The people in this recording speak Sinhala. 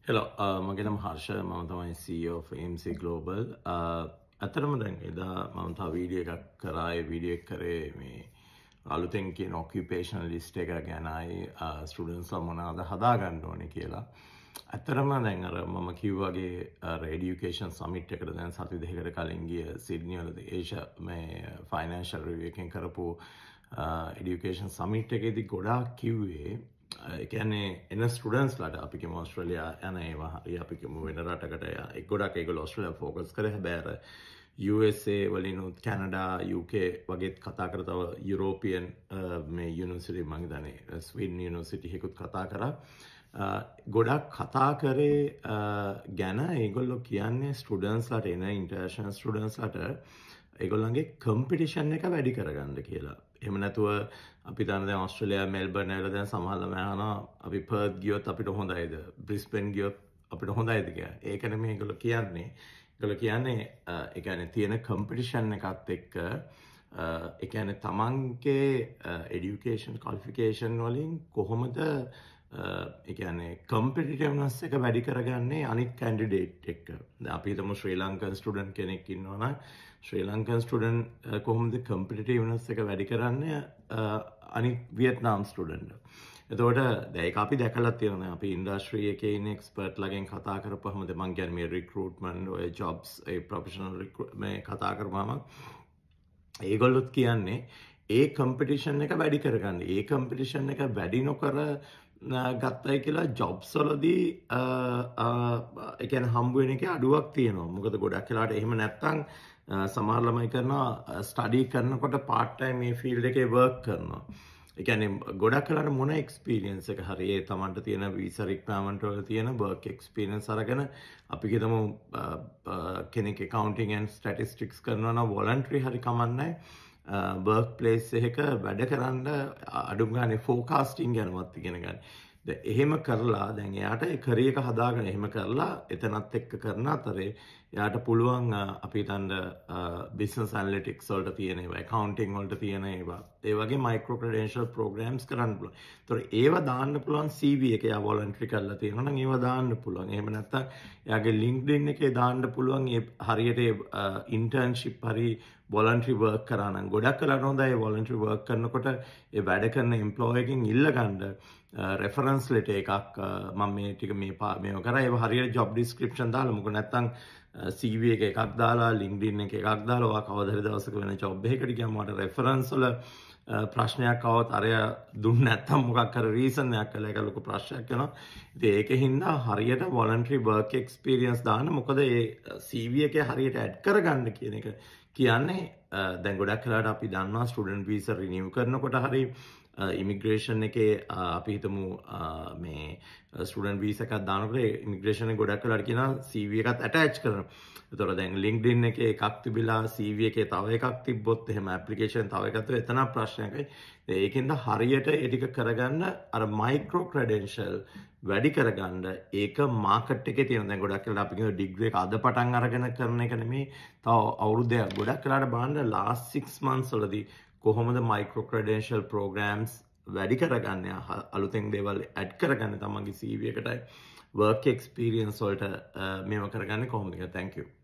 Hello, මගේ නම හර්ෂ මම තමයි CEO of AMC Global. අතරම දැන් එදා මම තව වීඩියෝ එකක් කරා. ඒ වීඩියෝ එක කරේ මේ අලුතෙන් කියන occupational list එක ගැනයි ස්ටුඩන්ට්ස්ලා මොනවද හදාගන්න ඕනේ කියලා. ඇත්තටම දැන් අර මම කිව්වාගේ අර education summit එකට දැන් සති දෙකකට කලින් ගිය සිඩ්නි වලදී ඒෂා මේ financial review එකෙන් කරපු education summit එකේදී ගොඩාක් කිව්වේ එකන්නේ එන ස්ටඩන්ස්ලට අපිකම ඔස්ට්‍රලයා යන ඒවා හරි අපිකම වෙන රටකට එක් ගොඩක් ඒගොල්ලෝ ඔස්ට්‍රේලියා ෆෝකස් කරේ හැබැයි අර USA වලිනුත් කැනඩා UK වගේත් කතා කර තව යුරෝපියන් මේ යුනිවර්සිටි මම හිතන්නේ ස්වීඩන් යුනිවර්සිටි එකකුත් කතා කරා ගොඩක් කතා කරේ ගැන ඒගොල්ලෝ කියන්නේ ස්ටුඩන්ස්ලට එන ඉන්ටර්නැෂනල් ස්ටුඩන්ස්ලට ඒගොල්ලන්ගේ කම්පිටිෂන් එක වැඩි කරගන්න කියලා. එහෙම නැතුව අපි දන්න දැන් ඔස්ට්‍රේලියා මෙල්බර්න් වල දැන් සමහරවල් අහනවා අපි පර්ත් ගියොත් අපිට හොඳයිද බ්‍රිස්බේන් ගියොත් අපිට හොඳයිද කියලා. ඒක නෙමෙයි ඒගොල්ලෝ කියන්නේ. ඒගොල්ලෝ කියන්නේ ඒ කියන්නේ තියෙන කම්පිටිෂන් එකත් එක්ක ඒ කියන්නේ තමන්ගේ এডুকেෂන් ක්වොලිෆිකේෂන් වලින් කොහොමද ඒ කියන්නේ කම්පිටිටිව්නස් එක වැඩි කරගන්නේ අනිත් කැන්ඩිඩේට් එක්ක. දැන් අපි හිතමු ශ්‍රී ලංකන් ස්ටුඩන්ට් කෙනෙක් ඉන්නවා නම් ශ්‍රී ලංකන් ස්ටුඩන්ට් කොහොමද කම්පිටිටිව්නස් එක වැඩි කරන්නේ අනිත් වියට්නාම් ස්ටුඩන්ට්. එතකොට දැන් ඒක අපි දැකලා තියෙනවා. අපි ඉන්ඩස්ට්‍රි එකේ ඉන්න එක්ස්පර්ට්ලාගෙන් කතා කරපුවම මම කියන්නේ මේ රික්‍රූට්මන්ට් ඔය ජොබ්ස් ඒ ප්‍රොෆෙෂනල් මේ කතා කරපුවම ඒගොල්ලොත් කියන්නේ ඒ කම්පිටිෂන් එක වැඩි කරගන්න. ඒ කම්පිටිෂන් එක වැඩි නොකර ගත්තයි කියලා ජොබ්ස් වලදී ඒ කියන්නේ හම්බ වෙන එකේ අඩුවක් තියෙනවා. මොකද ගොඩක් වෙලාවට එහෙම නැත්තම් සමහර ළමයි කරනවා ස්ටඩි කරනකොට පාර්ට් ටයිම් මේ ෆීල්ඩ් එකේ වර්ක් කරනවා. ඒ කියන්නේ ගොඩක් වෙලාවට මොන එක්ස්පීරියන්ස් එක හරි ඒ තමන්ට තියෙන වීසා රික්වයර්මන්ට් වල තියෙන වර්ක් එක්ස්පීරියන්ස් අරගෙන අපි හිතමු කෙනෙක් accounting and statistics කරනවා නම් වොලන්ටරි හරි කමන්නේ වර්ක් ප්ලේස් එකක වැඩ කරන්න අඩුම ගානේ ෆෝකාස්ටිං ගැනවත් ඉගෙන ගන්න. දැන් එහෙම කරලා දැන් එයාට ඒ කරියර් එක හදාගෙන එහෙම කරලා එතනත් එක්ක කරන අතරේ එයාට පුළුවන් අපි හිතන්න බිස්නස් ඇනලිටික්ස් වලට තියෙන ඒවා accounting වලට තියෙන ඒවා ඒ වගේ මයික්‍රෝ ක්‍රෙඩෙන්ෂල් ප්‍රෝග්‍රෑම්ස් කරන්න පුළුවන්. ඒතකොට ඒවා දාන්න පුළුවන් CV එකේ එයා වොලන්ටරි කරලා තියෙනවා නම් ඒවා දාන්න පුළුවන්. එහෙම නැත්නම් එයාගේ LinkedIn එකේ දාන්න පුළුවන් ඒ හරියට ඉන්ටර්න්ෂිප් හරි වොලන්ටරි වර්ක් කරා නම් ගොඩක් වෙලාවට හොඳයි වොලන්ටරි වර්ක් කරනකොට ඒ වැඩ කරන එම්ප්ලොයර් එකෙන් ඉල්ල ගන්න රෙෆරන්ස් ලෙටර් එකක් මම මේ ටික මේව කරා ඒව හරියට ජොබ් ඩිස්ක්‍රිප්ෂන් දාලා මොකද නැත්තම් CV එක එකක් දාලා LinkedIn එක එකක් දාලා ඔයා කවදා හරි දවසක වෙන ජොබ් එකකට ගියාම මට රෙෆරන්ස් වල ප්‍රශ්නයක් આવත් අරයා දුන්නේ නැත්තම් මොකක් හරි රීසන් එකක් කළා ඒක ලොකු ප්‍රශ්නයක් වෙනවා. ඉතින් ඒකෙන් හරියට වොලන්ටරි වර්ක් එක්ස්පීරියන්ස් දාන්න මොකද ඒ CV එකේ හරියට ඇඩ් කරගන්න කියන එක කියන්නේ දැන් ගොඩක් වෙලාවට අපි දන්නවා ස්ටුඩන්ට් වීසා රිනිව් කරනකොට හරි ඉමිග්‍රේෂන් එකේ අපි හිතමු මේ ස්ටුඩන්ට් වීසා එකක් දානකොට ඉමිග්‍රේෂන් එක ගොඩක් වෙලාවට කියනවා CV එකත් ඇටච් කරනවා. ඒතකොට දැන් LinkedIn එකේ එකක් තිබිලා CV එකේ තව එකක් තිබ්බොත් එහෙම ඇප්ලිකේෂන් තව එකක් තිබ්බොත් එතන ප්‍රශ්නයක්යි. ඒකෙන්ද හරියට ඒ ටික කරගන්න අර මයික්‍රෝ ක්‍රෙඩෙන්ෂල් වැඩි කරගන්න ඒක මාකට් එකේ තියෙන දැන් ගොඩක් වෙලාවට අපි කියන ඩිග්‍රී එක අද පටන් අරගෙන කරන එක නෙමෙයි තව අවුරුද්දක් ගොඩක් වෙලාවට බලන්න last 6 months වලදී කොහොමද මයික්‍රෝ ක්‍රෙඩෙන්ෂල් ප්‍රෝග්‍රෑම්ස් වැඩි කරගන්නේ අලුතෙන් දේවල් ඇඩ් කරගන්න තමන්ගේ CV එකටයි වර්ක් එක්ස්පීරියන්ස් වලට මේව කරගන්නේ කොහොමද කියලා. thank you